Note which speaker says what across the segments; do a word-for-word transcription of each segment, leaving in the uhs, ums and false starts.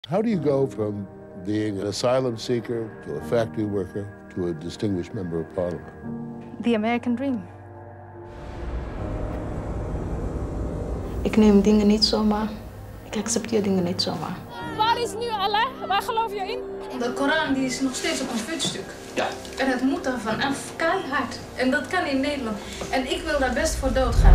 Speaker 1: How do you go from being an asylum seeker to a factory worker to a distinguished member of parliament?
Speaker 2: The American dream.
Speaker 3: Ik neem dingen niet zomaar. Ik accepteer dingen niet zomaar.
Speaker 4: Waar is nu Allah? Waar geloof je in?
Speaker 3: De Koran die is nog steeds op een voetstuk.
Speaker 5: Ja.
Speaker 3: En het moet er vanaf keihard. En dat kan in Nederland. En ik wil daar best voor doodgaan.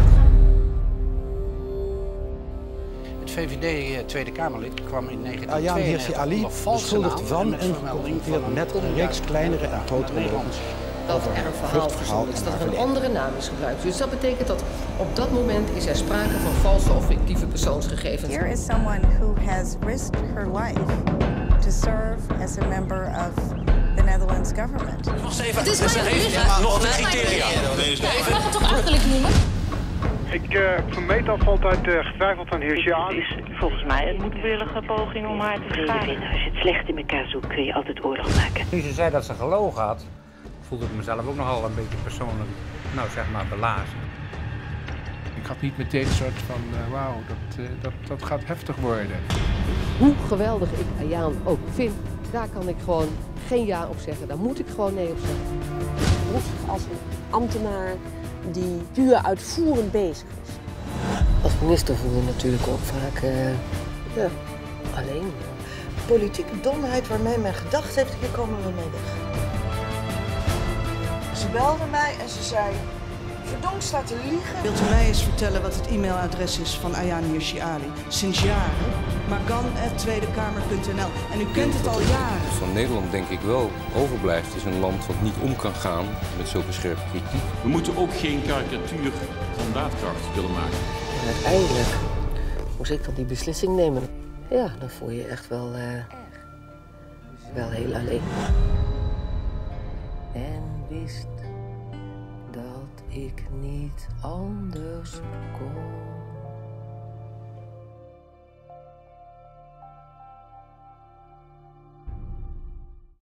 Speaker 5: Het V V D Tweede Kamerlid kwam in negentien
Speaker 6: Ayaan Hirsi
Speaker 5: tweeënennegentig
Speaker 6: Ali
Speaker 5: onder valse
Speaker 6: beschuldigd
Speaker 5: naam
Speaker 6: van
Speaker 5: met
Speaker 6: en
Speaker 5: vermelding
Speaker 6: geconfronteerd
Speaker 5: van
Speaker 6: met
Speaker 5: een
Speaker 6: een reeks kleinere en grotere
Speaker 5: Nederlands.
Speaker 7: Dat er een verhaal verzonnen is, dat er een andere naam is gebruikt. Dus dat betekent dat op dat moment is er sprake van valse of fictieve persoonsgegevens.
Speaker 8: Here is someone who has risked her life to serve as a member of the Netherlands government.
Speaker 4: Het is mijn bericht.
Speaker 5: Nog een criteria.
Speaker 4: Ik mag het toch achterlijk noemen?
Speaker 9: Ik uh, vermeet af altijd uh, getwijfeld aan Hirsi Ali.
Speaker 10: Het is volgens mij een moedwillige poging om haar te schade.
Speaker 11: Als je het slecht in elkaar zoekt, kun je altijd oorlog maken.
Speaker 12: Toen ze zei dat ze gelogen had, voelde ik mezelf ook nogal een beetje persoonlijk, nou zeg maar, belazen.
Speaker 13: Ik had niet meteen een soort van, uh, wauw, dat, uh, dat, dat gaat heftig worden.
Speaker 14: Hoe geweldig ik Ayaan ook vind, daar kan ik gewoon geen ja op zeggen. Daar moet ik gewoon nee op zeggen.
Speaker 15: Of als een ambtenaar die puur uitvoerend bezig is.
Speaker 16: Als minister voel je natuurlijk ook vaak uh, ja, alleen.
Speaker 17: Politieke domheid waarmee men gedacht heeft, hier komen we mee weg. Ze belde mij en ze zei, verdomd staat te liegen.
Speaker 18: Wilt u mij eens vertellen wat het e-mailadres is van Ayaan Hirsi Ali? Sinds jaren. magan at tweedekamer punt n l. En u kent het al jaren.
Speaker 19: Van Nederland denk ik wel overblijft is een land wat niet om kan gaan met zulke scherpe kritiek.
Speaker 20: We moeten ook geen karikatuur van daadkracht willen maken.
Speaker 16: En uiteindelijk moest ik dan die beslissing nemen. Ja, dan voel je je echt wel, uh, wel heel alleen. En wist dat ik niet anders kon.